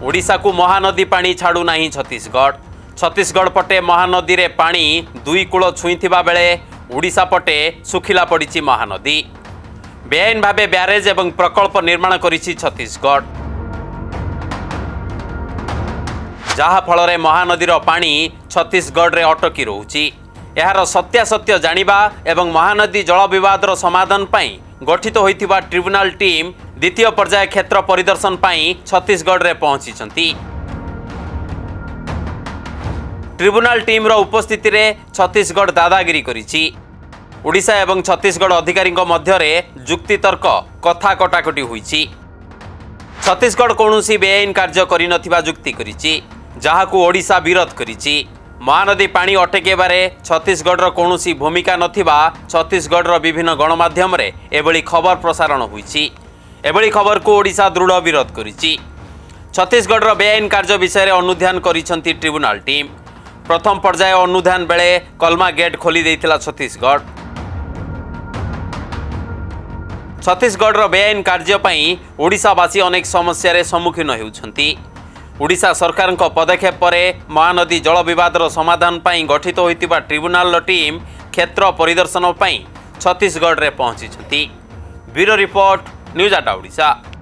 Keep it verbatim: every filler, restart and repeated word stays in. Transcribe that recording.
ओडिशा को महानदी पानी छाड़ू नहीं छत्तीसगढ़। छत्तीसगढ़ पटे महानदी रे पानी दुई कूल छुईथिबा बेले ओडिशा पटे सुखिला पड़ी महानदी। बेआईन भावे ब्यारेज एवं प्रकल्प निर्माण करिछि छत्तीसगढ़, जहा फल महानदीर पानी छत्तीसगढ़ रे अटकी रोची। यार सत्यासत्य जानिबा एवं महानदी जल विवादर समाधान पाई गठित होइथिबा ट्रिब्यूनल टीम द्वितीय पर्याय क्षेत्र परिदर्शन पाई छत्तीसगढ़ रे पहुंची। ट्रिब्यूनल टीम रो उपस्थिति रे छत्तीसगढ़ दादागिरी करिछि। ओडिशा एवं छत्तीसगढ़ अधिकारी मध्य जुक्ति तर्क कथा कटाकटी होइछि। छत्तीसगढ़ कौनसी बेआईन कार्य करि नथिबा जुक्ति करिछि, जहाकू ओडिशा विरोध करिछि। महानदी पानी अटकेबारे छत्तीसगढ़ कौनसी भूमिका नथिबा छत्तीसगढ़ विभिन्न गणमाध्यम रे एभली खबर प्रसारण होइछि। एभली खबर को ओडिशा दृढ़ विरोध करिछि। छत्तीसगढ़ बेआईन कार्य विषय अनुध्यान करिसंती ट्रिब्यूनल टीम। प्रथम पर्याय अनुध्यान बेले कलमा गेट खोली देइथिला छत्तीसगढ़। छत्तीसगढ़ बेआईन कार्य पई ओडिशावासी अनेक समस्या सम्मुखीन होउछंती। ओडिशा सरकार पदक्षेप पर महानदी जल विवादर समाधान पाई गठित होइतिबा ट्रिब्यूनल टीम क्षेत्र परिदर्शन पाई छत्तीसगढ़ रे पहुंची। Bureau report, news at Odisha.